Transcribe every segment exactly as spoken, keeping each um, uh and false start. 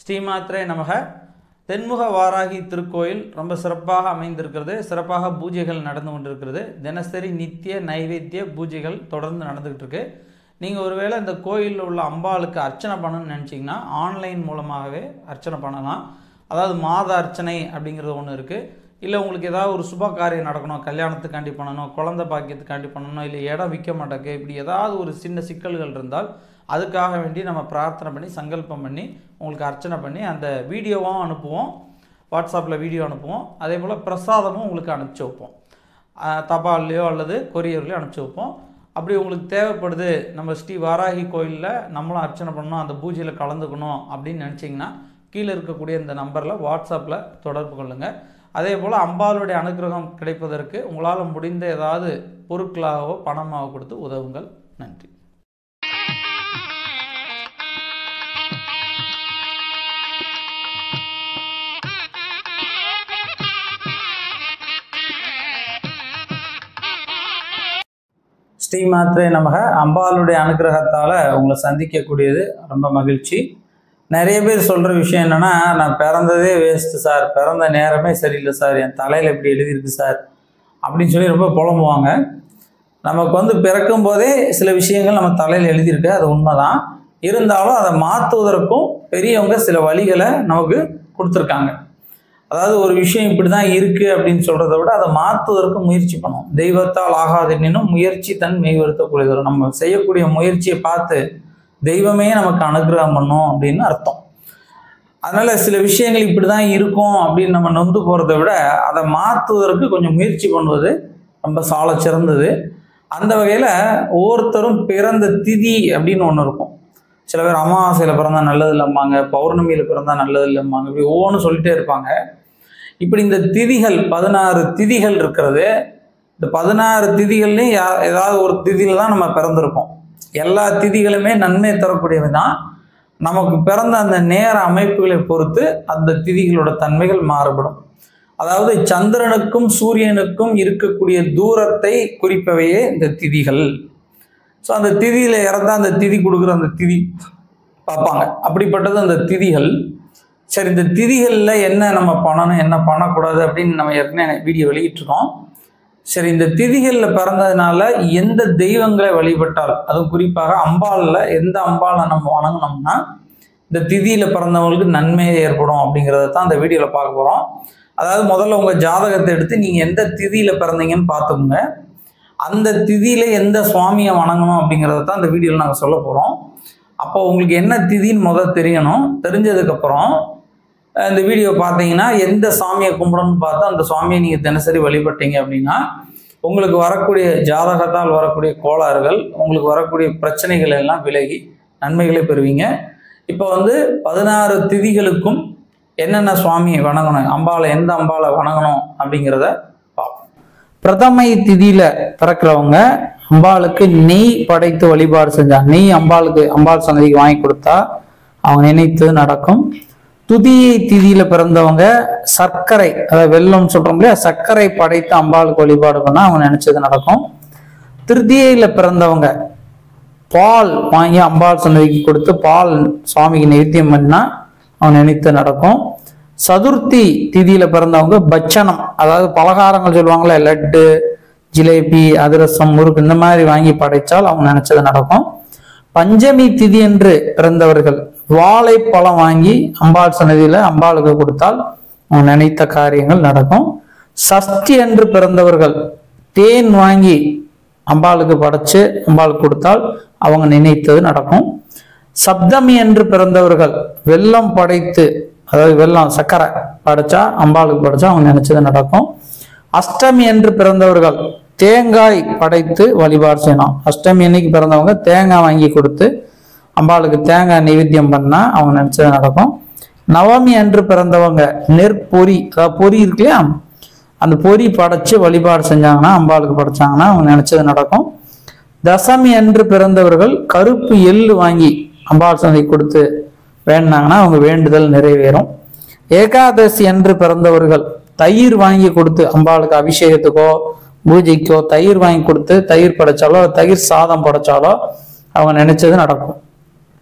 ஸ்ரீமாத்ரே நமக. தென்முக வாராகி திருக்கோயில் ரொம்ப சிறப்பாக அமைந்திருக்கிறது. சிறப்பாக பூஜைகள் நடந்து கொண்டிருக்கிறது. தினசரி நித்திய நைவேத்திய பூஜைகள் தொடர்ந்து நடந்துகிட்டு இருக்கு. நீங்கள் ஒருவேளை இந்த கோயிலில் உள்ள அம்பாளுக்கு அர்ச்சனை பண்ணணும்னு நினச்சிங்கன்னா ஆன்லைன் மூலமாகவே அர்ச்சனை பண்ணலாம். அதாவது மாத அர்ச்சனை அப்படிங்கிறது ஒன்று இருக்குது. இல்லை உங்களுக்கு ஏதாவது ஒரு சுப காரியம் நடக்கணும், கல்யாணத்துக்காண்டி பண்ணணும், குழந்தை பாக்கியத்துக்காண்டி பண்ணணும், இல்லை இடம் விற்க மாட்டேங்க, இப்படி ஏதாவது ஒரு சின்ன சிக்கல்கள் இருந்தால் அதுக்காக வேண்டி நம்ம பிரார்த்தனை பண்ணி சங்கல்பம் பண்ணி உங்களுக்கு அர்ச்சனை பண்ணி அந்த வீடியோவும் அனுப்புவோம். வாட்ஸ்அப்பில் வீடியோ அனுப்புவோம். அதே போல் பிரசாதமும் உங்களுக்கு அனுப்பிச்சி வைப்போம். தபால்லையோ அல்லது கொரியர்லையோ அனுப்பிச்சி வைப்போம். அப்படி உங்களுக்கு தேவைப்படுது, நம்ம ஸ்ரீ வாராகி கோயிலில் நம்மளும் அர்ச்சனை பண்ணணும், அந்த பூஜையில் கலந்துக்கணும் அப்படின்னு நினச்சிங்கன்னா கீழே இருக்கக்கூடிய இந்த நம்பரில் வாட்ஸ்அப்பில் தொடர்பு கொள்ளுங்கள். அதே போல் அம்பாளுடைய அனுகிரகம் கிடைப்பதற்கு உங்களால் முடிந்த ஏதாவது பொருட்களாகவோ பணமாக கொடுத்து உதவுங்கள். நன்றி. ஸ்ரீமாத்ரே நமக. அம்பாளுடைய அனுகிரகத்தால் உங்களை சந்திக்கக்கூடியது ரொம்ப மகிழ்ச்சி. நிறைய பேர் சொல்கிற விஷயம் என்னென்னா, நான் பிறந்ததே வேஸ்ட்டு சார், பிறந்த நேரமே சரியில்லை சார், என் தலையில் இப்படி எழுதியிருக்கு சார் அப்படின்னு சொல்லி ரொம்ப புலம்புவாங்க. நமக்கு வந்து பிறக்கும் போதே சில விஷயங்கள் நம்ம தலையில் எழுதியிருக்கு, அது உண்மைதான். இருந்தாலும் அதை மாற்றுவதற்கும் பெரியவங்க சில வழிகளை நமக்கு கொடுத்துருக்காங்க. அதாவது ஒரு விஷயம் இப்படி தான் இருக்குது அப்படின்னு சொல்கிறத விட அதை மாற்றுவதற்கு முயற்சி பண்ணும். தெய்வத்தால் ஆகாதென்னும் முயற்சி தன் மெய்வருத்தக்கூடியது. நம்ம செய்யக்கூடிய முயற்சியை பார்த்து தெய்வமே நமக்கு அனுகிரகம் பண்ணும் அப்படின்னு அர்த்தம். அதனால் சில விஷயங்கள் இப்படி தான் இருக்கும் அப்படின்னு நம்ம நொந்து போகிறத விட அதை மாற்றுவதற்கு கொஞ்சம் முயற்சி பண்ணுவது ரொம்ப சால சிறந்தது. அந்த வகையில் ஒவ்வொருத்தரும் பிறந்த திதி அப்படின்னு ஒன்று இருக்கும். சில பேர் அமாவாசையில் பிறந்தால் நல்லது இல்லைம்பாங்க, பௌர்ணமியில் பிறந்தால் நல்லது இல்லைம்பாங்க, இப்படி ஒவ்வொன்றும் சொல்லிட்டே இருப்பாங்க. இப்படி இந்த திதிகள் பதினாறு திதிகள் இருக்கிறது. இந்த பதினாறு திதிகள்லையும் யா ஏதாவது ஒரு திதியில் தான் நம்ம பிறந்திருப்போம். எல்லா திதிகளுமே நன்மை தரக்கூடியது தான். நமக்கு பிறந்த அந்த நேர அமைப்புகளை பொறுத்து அந்த திதிகளோட தன்மைகள் மாறுபடும். அதாவது சந்திரனுக்கும் சூரியனுக்கும் இருக்கக்கூடிய தூரத்தை குறிப்பவையே இந்த திதிகள். ஸோ அந்த திதியில் இறந்தால் அந்த திதி கொடுக்குற அந்த திதி பார்ப்பாங்க. அப்படிப்பட்டது அந்த திதிகள். சரி, இந்த திதிகளில் என்ன நம்ம பண்ணணும், என்ன பண்ணக்கூடாது அப்படின்னு நம்ம ஏற்கனவே வீடியோ வெளியிட்டிருக்கோம். சரி, இந்த திதிகளில் பிறந்ததுனால எந்த தெய்வங்களை வழிபட்டால், அதுவும் குறிப்பாக அம்பாளில் எந்த அம்பாளை நம்ம வணங்கினோம்னா இந்த திதியில் பிறந்தவங்களுக்கு நன்மை ஏற்படும் அப்படிங்கிறத தான் அந்த வீடியோவில் பார்க்க போகிறோம். அதாவது முதல்ல உங்கள் ஜாதகத்தை எடுத்து நீங்கள் எந்த திதியில் பிறந்தீங்கன்னு பார்த்துக்கோங்க. அந்த திதியில் எந்த சுவாமியை வணங்கணும் அப்படிங்கிறத தான் இந்த வீடியோவில் நாங்கள் சொல்ல போகிறோம். அப்போ உங்களுக்கு என்ன திதின்னு முதல் தெரியணும். தெரிஞ்சதுக்கப்புறம் இந்த வீடியோ பார்த்தீங்கன்னா எந்த சாமியை கும்பிடணும்னு பார்த்தா அந்த சுவாமியை நீங்கள் தினசரி வழிபட்டீங்க அப்படின்னா உங்களுக்கு வரக்கூடிய ஜாதகத்தால் வரக்கூடிய கோளாறுகள், உங்களுக்கு வரக்கூடிய பிரச்சனைகள் எல்லாம் விலகி நன்மைகளை பெறுவீங்க. இப்போ வந்து பதினாறு திதிகளுக்கும் என்னென்ன சுவாமியை வணங்கணும், அம்பாளை எந்த அம்பாளை வணங்கணும் அப்படிங்கிறத பார்ப்போம். பிரதமை திதியில பிறக்கிறவங்க அம்பாளுக்கு நெய் படைத்து வழிபாடு செஞ்சா, நெய் அம்பாளுக்கு அம்பாள் சன்னதிக்கு வாங்கி கொடுத்தா அவங்க நினைத்தது நடக்கும். துதியை திதியில பிறந்தவங்க சர்க்கரை, அதாவது வெல்லம் சொல்றோம் இல்லையா, சர்க்கரை படைத்து அம்பாளுக்கு வழிபாடு பண்ணா அவங்க நினைச்சது நடக்கும். திருதியில பிறந்தவங்க பால் வாங்கி அம்பாள் சன்னதிக்கு கொடுத்து பால் சுவாமிக்கு நைவேத்தியம் பண்ணா அவங்க நினைத்து நடக்கும். சதுர்த்தி திதியில பிறந்தவங்க பட்சணம், அதாவது பலகாரங்கள் சொல்லுவாங்களே, லட்டு, ஜிலேபி, அதிரசம், முறுக்கு, இந்த மாதிரி வாங்கி படைச்சால் அவங்க நினைச்சது நடக்கும். பஞ்சமி திதி என்று பிறந்தவர்கள் வாழைப்பழம் வாங்கி அம்பாள் சன்னதியில அம்பாளுக்கு கொடுத்தால் அவங்க நினைத்த காரியங்கள் நடக்கும். சஷ்டி என்று பிறந்தவர்கள் தேன் வாங்கி அம்பாளுக்கு படைச்சு அம்பாளுக்கு கொடுத்தால் அவங்க நினைத்தது நடக்கும். சப்தமி என்று பிறந்தவர்கள் வெல்லம் படைத்து, அதாவது வெல்லம் சர்க்கரை படைச்சா அம்பாளுக்கு படைச்சா அவங்க நினைச்சது நடக்கும். அஷ்டமி என்று பிறந்தவர்கள் தேங்காய் படைத்து வழிபாடு செய்யணும். அஷ்டமி அன்னைக்கு பிறந்தவங்க தேங்காய் வாங்கி கொடுத்து அம்பாளுக்கு தேங்காய் நைவேத்தியம் பண்ணா அவங்க நினைச்சது நடக்கும். நவமி அன்று பிறந்தவங்க நெற்பொரி, அதாவது பொரி இருக்கு இல்லையா, அந்த பொரி படைச்சு வழிபாடு செஞ்சாங்கன்னா அம்பாளுக்கு படைச்சாங்கன்னா அவங்க நினைச்சது நடக்கும். தசமி அன்று பிறந்தவர்கள் கருப்பு எள்ளு வாங்கி அம்பாள் சந்தை கொடுத்து வேண்டாங்கன்னா அவங்க வேண்டுதல் நிறைவேறும். ஏகாதசி அன்று பிறந்தவர்கள் தயிர் வாங்கி கொடுத்து அம்பாளுக்கு அபிஷேகத்துக்கோ பூஜைக்கோ தயிர் வாங்கி கொடுத்து தயிர் படைச்சாலோ தயிர் சாதம் படைச்சாலோ அவங்க நினைச்சது நடக்கும்.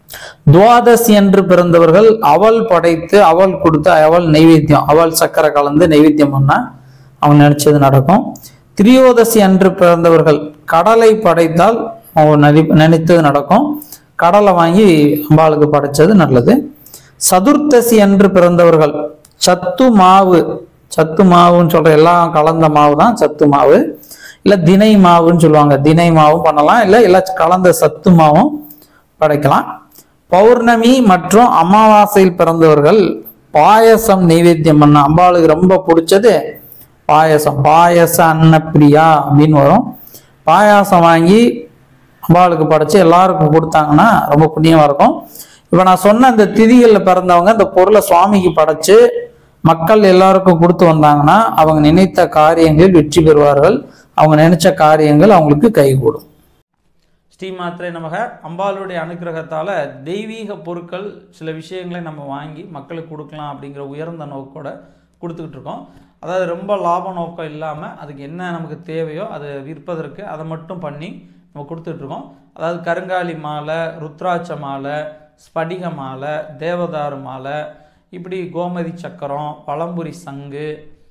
துவாதசி அன்று பிறந்தவர்கள் அவல் படைத்து அவல் கொடுத்து அவல் நைவேத்தியம் அவல் சக்கரை கலந்து நைவேத்தியம் பண்ணா அவங்க நினைச்சது நடக்கும். திரியோதசி அன்று பிறந்தவர்கள் கடலை படைத்தால் அவங்க நினைத்தது நடக்கும். கடலை வாங்கி அம்பாளுக்கு படைச்சது நல்லது. சதுர்த்தசி அன்று பிறந்தவர்கள் சத்து மாவு சத்து மாவுன்னு சொல்ற எல்லாம் கலந்த மாவு தான் சத்து மாவு, இல்ல தினை மாவுன்னு சொல்லுவாங்க, தினை மாவும் பண்ணலாம், இல்ல எல்லாம் கலந்த சத்து மாவும் படைக்கலாம். பௌர்ணமி மற்றும் அமாவாசையில் பிறந்தவர்கள் பாயசம் நைவேத்தியம் பண்ண அம்பாளுக்கு ரொம்ப பிடிச்சது பாயசம். பாயச அன்னப்பிரியா அப்படின்னு வரும். பாயாசம் வாங்கி அம்பாளுக்கு படைச்சு எல்லாருக்கும் கொடுத்தாங்கன்னா ரொம்ப புண்ணியமா இருக்கும். இப்ப நான் சொன்ன அந்த திதிகளில் பிறந்தவங்க இந்த பொருளை சுவாமிக்கு படைச்சு மக்கள் எல்லாருக்கும் கொடுத்து வந்தாங்கன்னா அவங்க நினைத்த காரியங்கள் வெற்றி பெறுவார்கள். அவங்க நினைச்ச காரியங்கள் அவங்களுக்கு கைகூடும். ஸ்ரீமாத்திரை நமக. அம்பாளுடைய அனுகிரகத்தால் தெய்வீக பொருட்கள் சில விஷயங்களை நம்ம வாங்கி மக்களுக்கு கொடுக்கலாம் அப்படிங்கிற உயர்ந்த நோக்கோட கொடுத்துக்கிட்டு இருக்கோம். அதாவது ரொம்ப லாப நோக்கம் இல்லாமல் அதுக்கு என்ன நமக்கு தேவையோ அதை விற்பதற்கு அதை மட்டும் பண்ணி நம்ம கொடுத்துட்ருக்கோம். அதாவது கருங்காலி மாலை, ருத்ராட்ச மாலை, ஸ்படிக மாலை, தேவதாரு மாலை, இப்படி கோமதி சக்கரம், பழம்புரி சங்கு,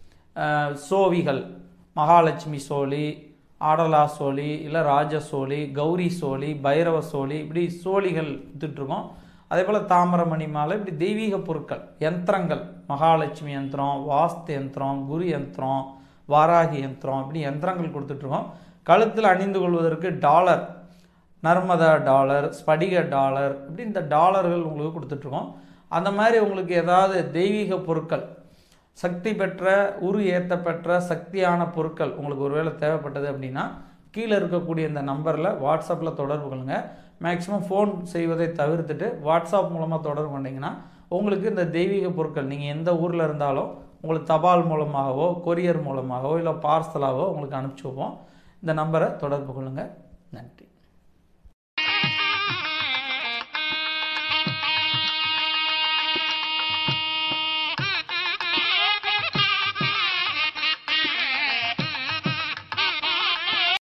சோவிகள், மகாலட்சுமி சோழி, ஆடலா சோழி, இல்லை ராஜ சோழி, கௌரி சோழி, பைரவ சோழி, இப்படி சோழிகள் வித்துட்ருக்கோம். அதே போல் தாமிரமணி மாலை, இப்படி தெய்வீக பொருட்கள், யந்திரங்கள், மகாலட்சுமி யந்திரம், வாஸ்து யந்திரம், குரு யந்திரம், வாராகி யந்திரம், இப்படி யந்திரங்கள் கொடுத்துட்ருக்கோம். கழுத்தில் அணிந்து கொள்வதற்கு டாலர், நர்மதா டாலர், ஸ்படிக டாலர், இப்படி இந்த டாலர்கள் உங்களுக்கு கொடுத்துட்ருக்கோம். அந்த மாதிரி உங்களுக்கு ஏதாவது தெய்வீக பொருட்கள், சக்தி பெற்ற உரு ஏற்ற பெற்ற சக்தியான பொருட்கள் உங்களுக்கு ஒருவேளை தேவைப்பட்டது அப்படின்னா கீழே இருக்கக்கூடிய இந்த நம்பரில் வாட்ஸ்அப்பில் தொடர்பு கொள்ளுங்க. மேக்ஸிமம் ஃபோன் செய்வதை தவிர்த்துட்டு வாட்ஸ்அப் மூலமாக தொடர்பு பண்ணிங்கன்னா உங்களுக்கு இந்த தெய்வீக பொருட்கள் நீங்கள் எந்த ஊரில் இருந்தாலும் உங்களுக்கு தபால் மூலமாகவோ கொரியர் மூலமாகவோ இல்லை பார்சலாகவோ உங்களுக்கு அனுப்பிச்சி வைப்போம். இந்த நம்பரை தொடர்பு கொள்ளுங்கள். நன்றி.